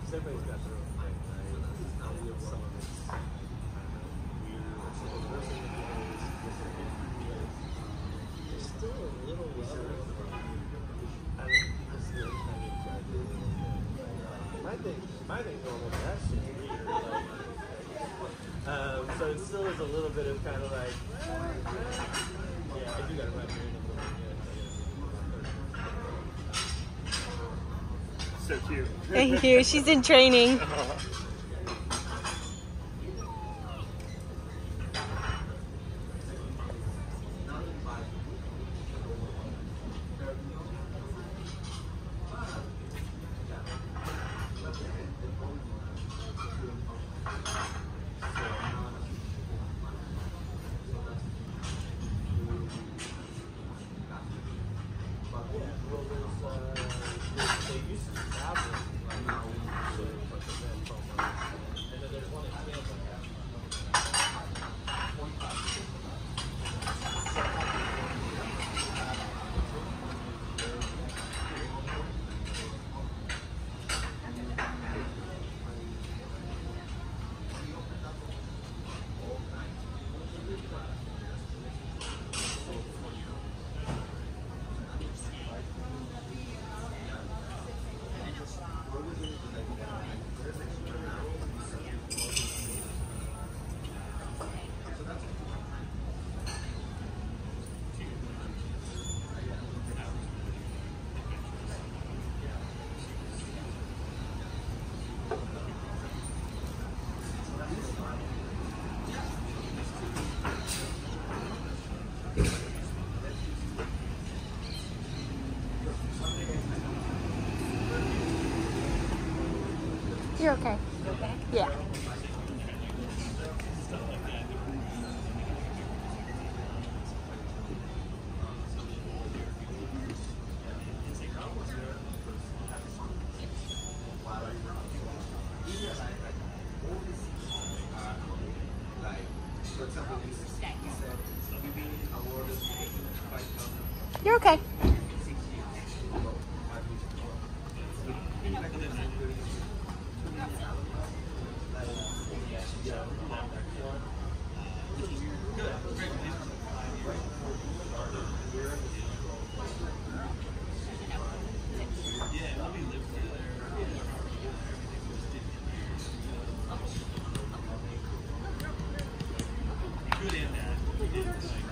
everybody's got their own thing, right? Some of it's weird. There's still a little level. My thing going with that shit is weird. Like, so it still is a little bit of kind of like, yeah, I do gotta run here in a little bit. So cute. Thank you. She's in training. You're okay. You okay? Yeah. You're okay. Good.